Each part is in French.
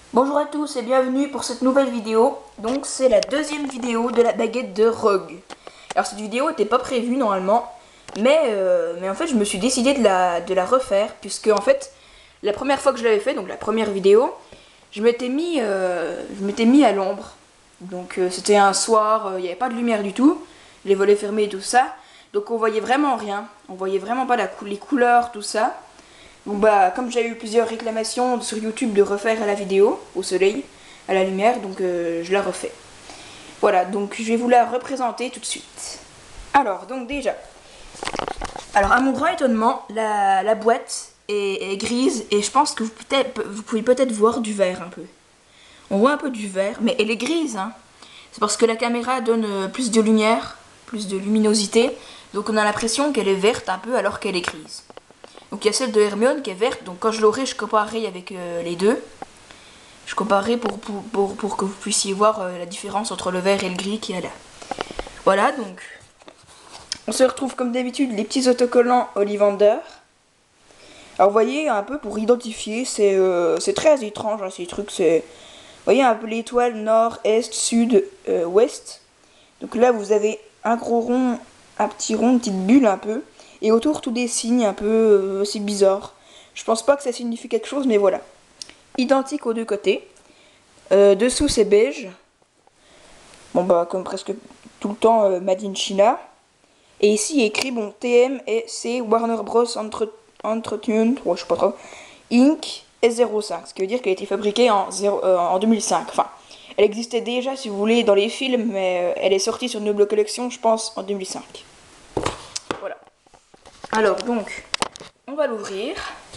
Bonjour à tous et bienvenue pour cette nouvelle vidéo. Donc c'est la deuxième vidéo de la baguette de Rogue. Alors cette vidéo n'était pas prévue normalement, mais en fait je me suis décidé de la refaire, puisque en fait la première fois que je l'avais fait, donc la première vidéo, je m'étais mis à l'ombre. Donc c'était un soir, il n'y avait pas de lumière du tout, les volets fermés et tout ça, donc on voyait vraiment rien, on voyait vraiment pas les couleurs, tout ça. Bon bah comme j'ai eu plusieurs réclamations sur YouTube de refaire la vidéo au soleil, à la lumière, donc je la refais. Voilà, donc je vais vous la représenter tout de suite. Alors donc déjà, alors à mon grand étonnement, la boîte est grise et je pense que vous pouvez peut-être voir du vert un peu. On voit un peu du vert, mais elle est grise, hein. C'est parce que la caméra donne plus de lumière, plus de luminosité, donc on a l'impression qu'elle est verte un peu alors qu'elle est grise. Donc il y a celle de Hermione qui est verte, donc quand je l'aurai, je comparerai avec les deux. Je comparerai pour que vous puissiez voir la différence entre le vert et le gris qu'il y a là. Voilà, donc on se retrouve comme d'habitude les petits autocollants Ollivander. Alors vous voyez, un peu pour identifier, c'est très étrange, hein, ces trucs. Vous voyez un peu l'étoile nord, est, sud, ouest. Donc là vous avez un gros rond, un petit rond, une petite bulle un peu. Et autour tous des signes un peu c'est bizarre. Je pense pas que ça signifie quelque chose, mais voilà. Identique aux deux côtés. Dessous c'est beige. Bon bah comme presque tout le temps Made in China. Et ici il est écrit bon TM et c'est Warner Bros Entertainment, je sais pas trop, Inc. S05, ce qui veut dire qu'elle a été fabriquée en 2005. Enfin, elle existait déjà si vous voulez dans les films, mais elle est sortie sur Noble Collection je pense en 2005. Voilà. Alors donc, on va l'ouvrir.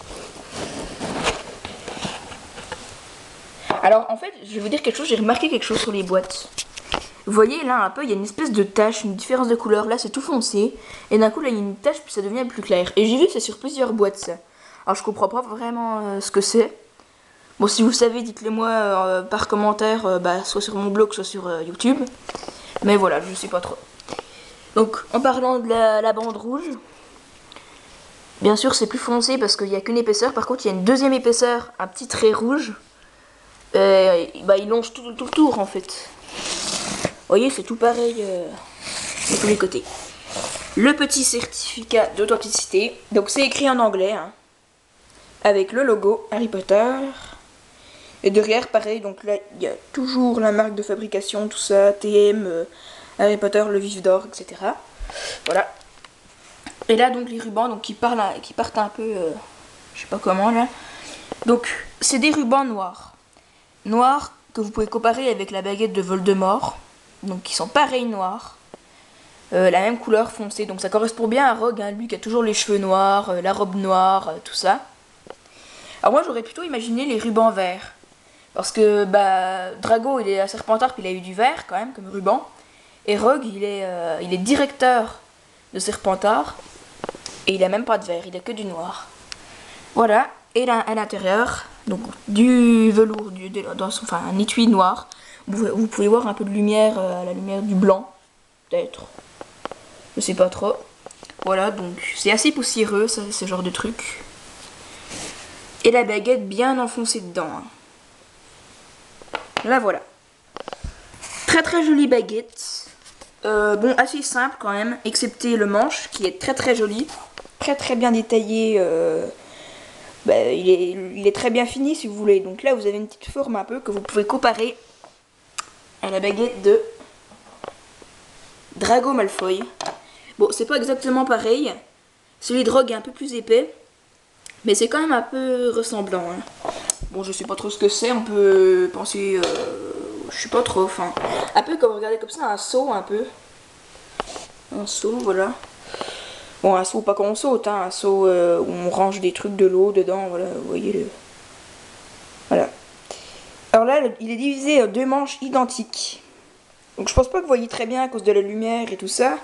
Alors en fait, je vais vous dire quelque chose, j'ai remarqué quelque chose sur les boîtes. Vous voyez là un peu, il y a une espèce de tache, une différence de couleur. Là c'est tout foncé, et d'un coup là il y a une tache puis ça devient plus clair. Et j'ai vu que c'est sur plusieurs boîtes ça. Alors je comprends pas vraiment ce que c'est. Bon si vous savez, dites-le moi par commentaire, soit sur mon blog, soit sur YouTube. Mais voilà, je sais pas trop. Donc en parlant de la bande rouge, bien sûr c'est plus foncé parce qu'il n'y a qu'une épaisseur. Par contre il y a une deuxième épaisseur, un petit trait rouge. Il longe tout le tour en fait. Vous voyez, c'est tout pareil de tous les côtés. Le petit certificat d'authenticité. Donc c'est écrit en anglais, hein, avec le logo Harry Potter. Et derrière, pareil, donc là, il y a toujours la marque de fabrication, tout ça, TM, Harry Potter, le vif d'or, etc. Voilà. Et là, donc, les rubans donc, qui partent un peu, je sais pas comment, là. Donc, c'est des rubans noirs. Noirs que vous pouvez comparer avec la baguette de Voldemort. Donc, qui sont pareils noirs. La même couleur foncée. Donc, ça correspond bien à Rogue, hein, lui qui a toujours les cheveux noirs, la robe noire, tout ça. Alors, moi, j'aurais plutôt imaginé les rubans verts. Parce que, Drago, il est à Serpentard, puis il a eu du vert, quand même, comme ruban. Et Rogue, il est directeur de Serpentard. Et il a même pas de vert, il a que du noir. Voilà. Et là, à l'intérieur, donc du velours, enfin un étui noir. Vous pouvez voir un peu de lumière, la lumière du blanc, peut-être. Je sais pas trop. Voilà, donc c'est assez poussiéreux, ça, ce genre de truc. Et la baguette bien enfoncée dedans. Hein. Là, voilà. Très très jolie baguette. Bon, assez simple quand même, excepté le manche, qui est très très joli. Très très bien détaillé. Il est très bien fini si vous voulez. Donc là, vous avez une petite forme un peu que vous pouvez comparer à la baguette de Drago Malfoy. Bon, c'est pas exactement pareil. Celui de Rogue est un peu plus épais. Mais c'est quand même un peu ressemblant. Hein. Bon, je sais pas trop ce que c'est. On peut penser... je sais pas trop. Enfin, un peu comme, regardez comme ça, un seau un peu. Un seau, voilà. Bon, un seau pas quand on saute, hein. Un seau où on range des trucs de l'eau dedans. Voilà, vous voyez le... Voilà. Alors là, il est divisé en deux manches identiques. Donc je pense pas que vous voyez très bien à cause de la lumière et tout ça.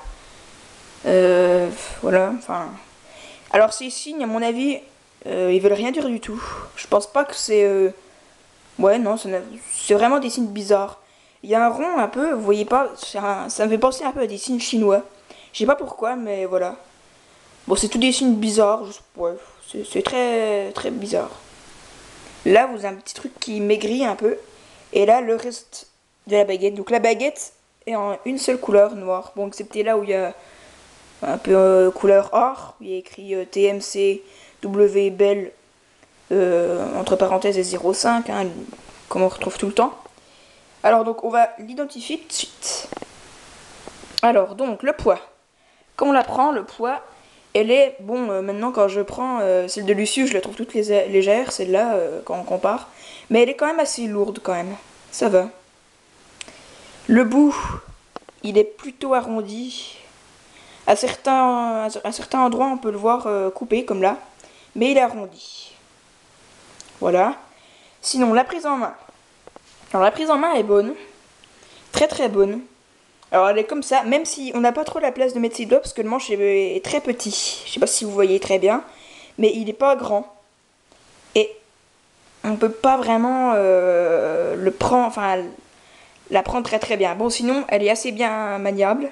Voilà, enfin... Alors ces signes, à mon avis, ils veulent rien dire du tout. Je pense pas que c'est... Ouais, non, c'est vraiment des signes bizarres. Il y a un rond un peu, vous voyez pas, ça me fait penser un peu à des signes chinois. Je sais pas pourquoi, mais voilà. Bon, c'est tous des signes bizarres, ouais, c'est très très bizarre. Là, vous avez un petit truc qui maigrit un peu. Et là, le reste de la baguette. Donc la baguette est en une seule couleur, noire. Bon, excepté là où il y a un peu couleur or. Où il y a écrit TMC W Bell entre parenthèses et 0,5, hein, comme on retrouve tout le temps. Alors donc on va l'identifier tout de suite. Alors donc le poids. Quand on la prend, le poids, elle est, bon maintenant quand je prends celle de Lucius, je la trouve toute légère, celle-là quand on compare. Mais elle est quand même assez lourde quand même, ça va. Le bout, il est plutôt arrondi. À certains endroits on peut le voir coupé comme là, mais il est arrondi. Voilà. Sinon la prise en main. Alors la prise en main est bonne, très très bonne. Alors elle est comme ça, même si on n'a pas trop la place de mettre ses doigts parce que le manche est très petit. Je sais pas si vous voyez très bien, mais il n'est pas grand. Et on peut pas vraiment le prendre, enfin la prendre très très bien. Bon sinon elle est assez bien maniable.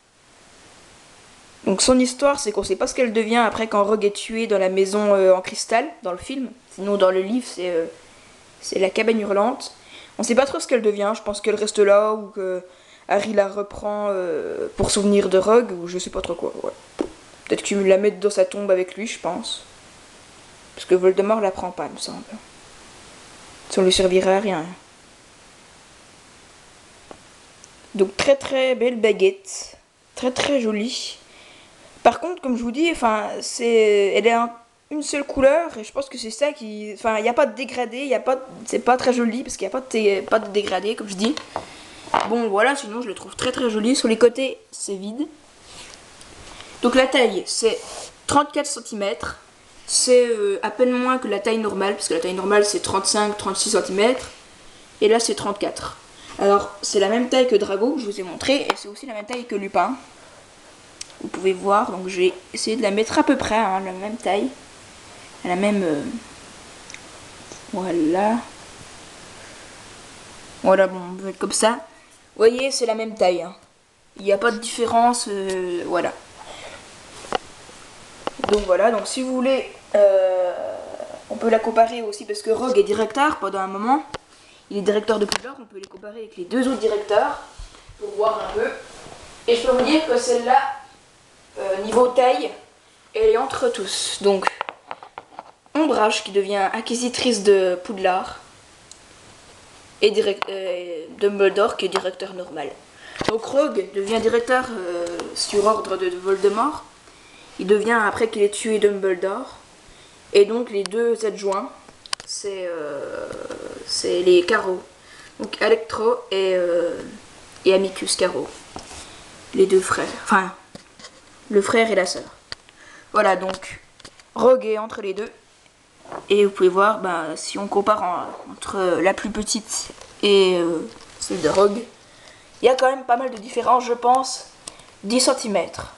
Donc son histoire c'est qu'on sait pas ce qu'elle devient après quand Rogue est tué dans la maison en cristal, dans le film. Sinon dans le livre c'est la cabane hurlante. On sait pas trop ce qu'elle devient, je pense qu'elle reste là ou que Harry la reprend pour souvenir de Rogue ou je sais pas trop quoi. Ouais. Peut-être qu'il la met dans sa tombe avec lui, je pense. Parce que Voldemort la prend pas, il me semble. Ça lui servirait à rien. Donc très très belle baguette, très très jolie. Par contre, comme je vous dis, enfin, elle est une seule couleur et je pense que c'est ça qui, enfin, il n'y a pas de dégradé, c'est pas très joli parce qu'il n'y a pas de dégradé comme je dis. Bon voilà, sinon je le trouve très très joli. Sur les côtés, c'est vide. Donc la taille, c'est 34 cm. C'est à peine moins que la taille normale parce que la taille normale c'est 35-36 cm et là c'est 34. Alors c'est la même taille que Drago que je vous ai montré et c'est aussi la même taille que Lupin. Vous pouvez voir, donc j'ai essayé de la mettre à peu près, hein, la même taille. La même... Voilà. Voilà, bon, on peut mettre comme ça. Vous voyez, c'est la même taille. Hein. Il n'y a pas de différence, voilà. Donc voilà, donc si vous voulez, on peut la comparer aussi parce que Rogue est directeur pendant un moment. Il est directeur de Poudlard, on peut les comparer avec les deux autres directeurs pour voir un peu. Et je peux vous dire que celle-là, niveau taille, elle est entre tous. Donc, Ombrage qui devient acquisitrice de Poudlard et Dumbledore qui est directeur normal. Donc Rogue devient directeur sur ordre de Voldemort. Il devient après qu'il ait tué Dumbledore. Et donc les deux adjoints, c'est les Carreaux. Donc Alectro et Amicus Carreau. Les deux frères. Enfin, le frère et la sœur. Voilà, donc Rogue est entre les deux. Et vous pouvez voir, bah, si on compare entre la plus petite et celle de Rogue, il y a quand même pas mal de différences, je pense. 10 cm.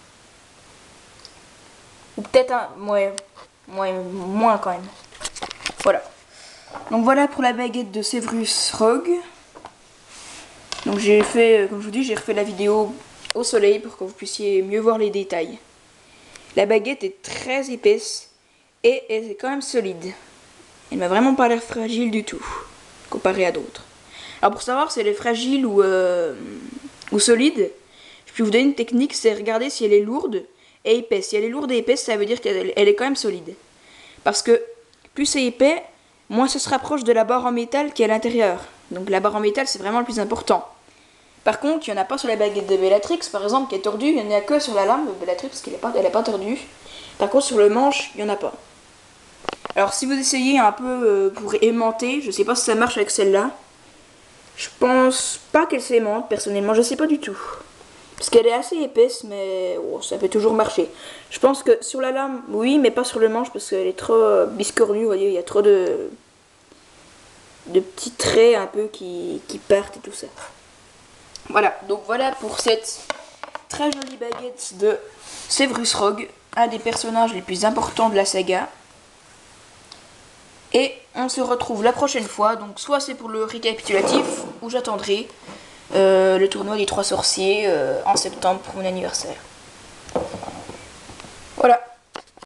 Ou peut-être moins quand même. Voilà. Donc voilà pour la baguette de Severus Rogue. Donc j'ai fait, comme je vous dis, j'ai refait la vidéo au soleil pour que vous puissiez mieux voir les détails. La baguette est très épaisse et elle est quand même solide. Elle m'a vraiment pas l'air fragile du tout, comparé à d'autres. Alors pour savoir si elle est fragile ou solide, je peux vous donner une technique, c'est regarder si elle est lourde et épaisse. Si elle est lourde et épaisse, ça veut dire qu'elle est quand même solide. Parce que plus c'est épais, moins ça se rapproche de la barre en métal qui est à l'intérieur. Donc la barre en métal, c'est vraiment le plus important. Par contre, il n'y en a pas sur la baguette de Bellatrix, par exemple, qui est tordue. Il n'y en a que sur la lame de Bellatrix, parce qu'elle n'est pas tordue. Par contre, sur le manche, il n'y en a pas. Alors, si vous essayez un peu pour aimanter, je ne sais pas si ça marche avec celle-là. Je pense pas qu'elle s'aimante, personnellement. Je ne sais pas du tout. Parce qu'elle est assez épaisse, mais oh, ça peut toujours marcher. Je pense que sur la lame, oui, mais pas sur le manche, parce qu'elle est trop biscornue, vous voyez. Il y a trop de petits traits un peu qui partent et tout ça. Voilà, donc voilà pour cette très jolie baguette de Severus Rogue, un des personnages les plus importants de la saga. Et on se retrouve la prochaine fois, donc soit c'est pour le récapitulatif, ou j'attendrai le tournoi des 3 sorciers en septembre pour mon anniversaire. Voilà.